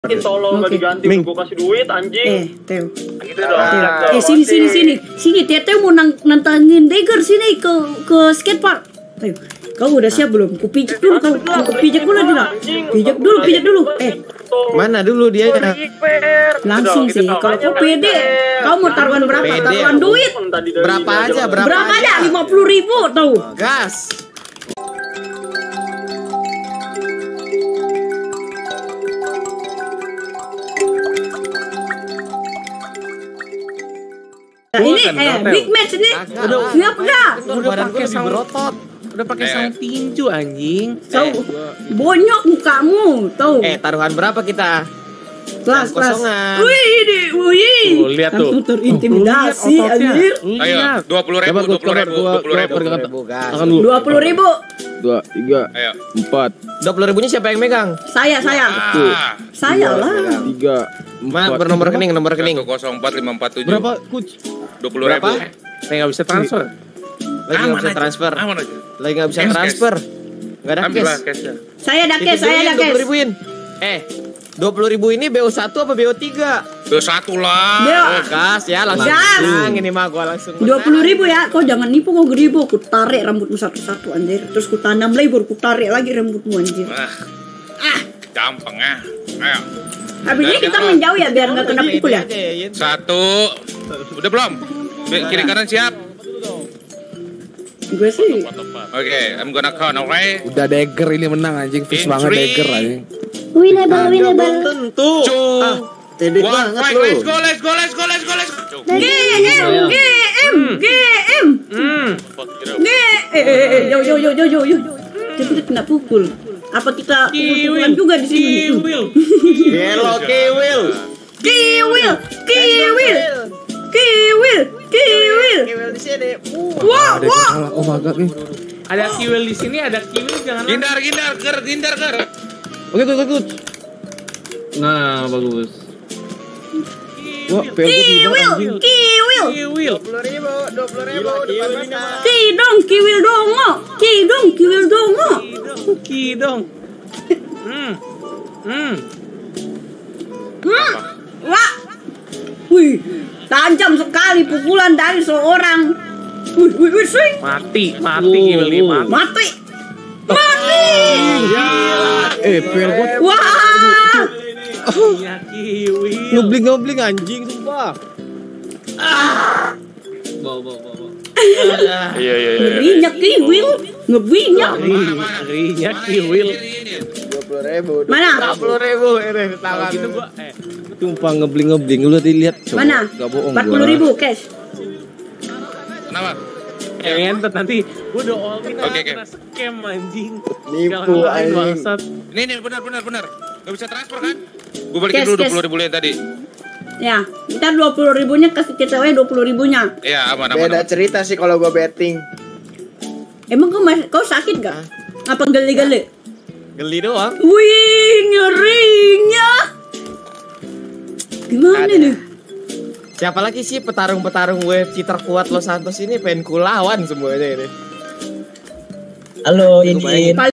Tolong nggak diganti, gue kasih duit anjing. Teo. Gitu dong. Sini. Teo mau nantangin Dagger sini ke skatepark. Ayo, kau udah siap belum? Kupijak dulu kau. Kupijak dulu tidak? Pijak dulu. Mana dulu dia? Langsung sih. Kalau kau pede, kau mau taruhan berapa? Taruhan duit. Berapa aja? Berapa aja? 50.000 tahu? Gas. Nah, ini big match ini. Siap enggak? Udah pakai sound berotot. Udah pakai sound tinju anjing. Bonyok mukamu, tahu? Taruhan berapa kita? Kelas. Kosongan. Wih. Tuh, lihat tuh. Langsung terintimidasi anjir. Ayo, 20.000. 20.000 gas. 20.000. 2, 3, Ayo. 4, 20.000-nya siapa yang megang? Saya. Saya lah. 3, Mana bernomor rekening, nomor rekening. 104547. berapa coach? 20.000. Saya nggak bisa transfer. Lagi nggak bisa transfer. Aman aja. Lagi nggak bisa Cash, transfer. Nggak ada Ambil lah cash. cashnya. Saya ada cash. 20.000-in. 20.000 ini BO1 apa BO3? Satu lah. Beo. Gas ya langsung. Gas. Ini mah gua langsung. 20.000 ya. Kau jangan nipu kau geribu. Ku tarik rambutmu satu-satu anjir. Terus ku tanam lagi baru ku tarik lagi rambutmu anjir. Gampang ya. Ayo. Habis ini kita menjauh ya biar nggak kena pukul ya. Satu. Udah belum? Kiri kanan siap. Gue sih. Oke, I'm gonna count, alright? Udah Dagger ini menang anjing, fix In banget three. Dagger anjing. Winnable. Tentu. Tedek banget fight, lu. let's go. Yo. Kita kena pukul. Apa kita pukul-pukulan juga di sini? Hello Kiwil. Kiwil. Kiwil di sini. Wow. Oh my god nih. Ada kiwil di sini, ada kiwil jangan. Gindar. Oke, coach. Nah, bagus. Wah, PO anjing. Kiwil. 20.000. 20.000 Kiwil dongo. Kidong. Wah. Wih, tajam sekali pukulan dari seorang. Wih, swing. Mati kiwil ini Mati. PL gua Wah. Ya kiwil. ngebling anjing sumpah. Bawa. Iya. Ngebinyak kiwil. Ngerinya kiwil. 20.000. Mana? 40.000 ini tangan. Gitu gua Sumpah ngebling lu lihat coba. Mana? Enggak bohong 40.000 cash. Kenapa? ngentot nanti gua udah all in Oke. kena scam anjing. Nipu anjing. Bangsat. Ini benar. Gak bisa transfer kan? Gue balikin dulu 20.000 yang tadi. Ya, kita 20.000-nya kasih kita 20.000-nya. Iya, aman. Beda cerita sih kalau gua betting. Emang kau sakit gak? Apa geli-geli? Geli doang. Wih, ngerinya. Gimana nih? Siapa lagi sih petarung-petarung UFC terkuat Los Santos ini pengen kulawan semuanya ini. Halo, ini